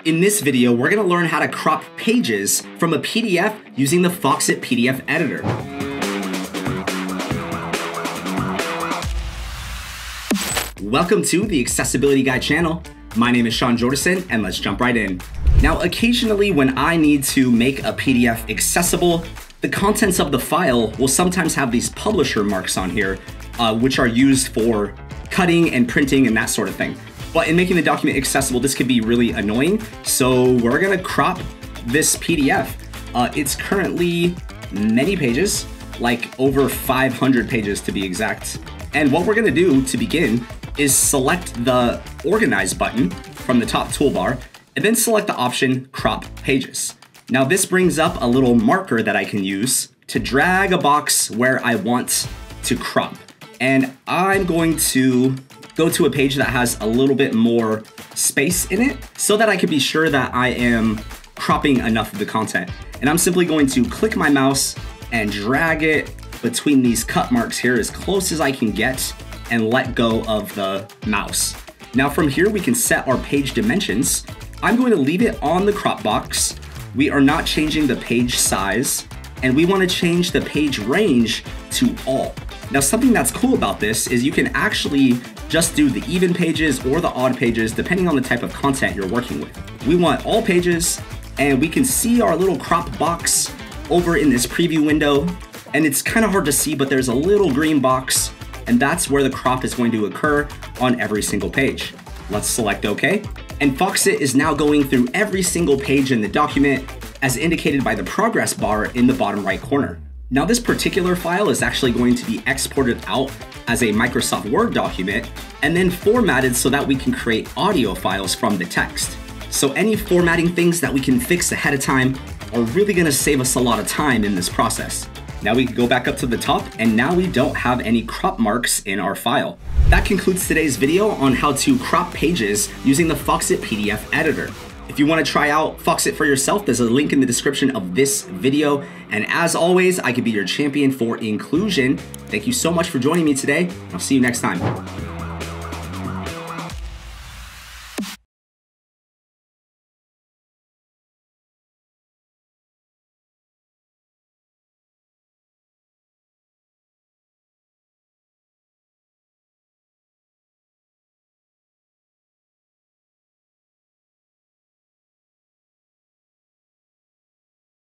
In this video, we're gonna learn how to crop pages from a PDF using the Foxit PDF Editor. Welcome to the Accessibility Guide channel. My name is Sean Jordison, and let's jump right in. Now, occasionally when I need to make a PDF accessible, the contents of the file will sometimes have these publisher marks on here, which are used for cutting and printing and that sort of thing. But in making the document accessible, this could be really annoying. So we're gonna crop this PDF. It's currently many pages, like over 500 pages to be exact. And what we're gonna do to begin is select the Organize button from the top toolbar, and then select the option Crop Pages. Now this brings up a little marker that I can use to drag a box where I want to crop. And I'm going to go to a page that has a little bit more space in it so that I can be sure that I am cropping enough of the content. And I'm simply going to click my mouse and drag it between these cut marks here as close as I can get and let go of the mouse. Now from here, we can set our page dimensions. I'm going to leave it on the crop box. We are not changing the page size, and we want to change the page range to all. Now, something that's cool about this is you can actually just do the even pages or the odd pages, depending on the type of content you're working with. We want all pages, and we can see our little crop box over in this preview window. And it's kind of hard to see, but there's a little green box, and that's where the crop is going to occur on every single page. Let's select OK. And Foxit is now going through every single page in the document as indicated by the progress bar in the bottom right corner. Now this particular file is actually going to be exported out as a Microsoft Word document and then formatted so that we can create audio files from the text. So any formatting things that we can fix ahead of time are really gonna save us a lot of time in this process. Now we can go back up to the top, and now we don't have any crop marks in our file. That concludes today's video on how to crop pages using the Foxit PDF Editor. If you want to try out Foxit for yourself, there's a link in the description of this video. And as always, I could be your champion for inclusion. Thank you so much for joining me today. I'll see you next time.